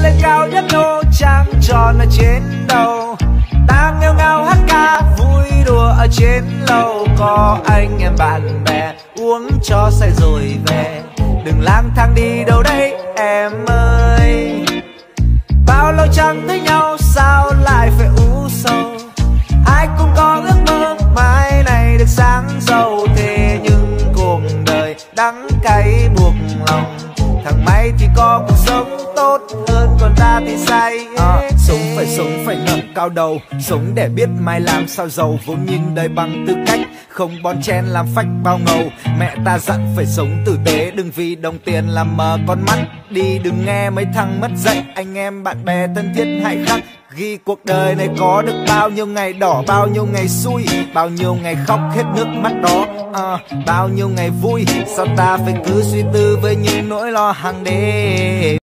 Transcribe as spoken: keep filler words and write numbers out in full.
lên cao nhấp nhô trăng tròn ở trên đầu. Ta nghêu ngao hát ca vui đùa ở trên lầu. Có anh em bạn bè uống cho say rồi về. Đừng lang thang đi đâu đấy em ơi. Bao lâu chẳng thấy nhau sao lại phải u sầu. Ai cũng có ước mơ mai này được sáng giàu. Thế nhưng cuộc đời đắng cay buộc lòng. Thằng may thì có cuộc sống tốt hơn còn ta thì say. à, Sống phải sống phải ngẩng cao đầu. Sống để biết mai làm sao giàu. Vốn nhìn đời bằng tư cách, không bon chen làm phách bao ngầu. Mẹ ta dặn phải sống tử tế, đừng vì đồng tiền làm mờ con mắt đi. Đừng nghe mấy thằng mất dạy, anh em bạn bè thân thiết hãy khắc ghi cuộc đời này có được bao nhiêu ngày đỏ, bao nhiêu ngày xui, bao nhiêu ngày khóc hết nước mắt đó. à, Bao nhiêu ngày vui, sao ta phải cứ suy tư với những nỗi lo hàng đêm.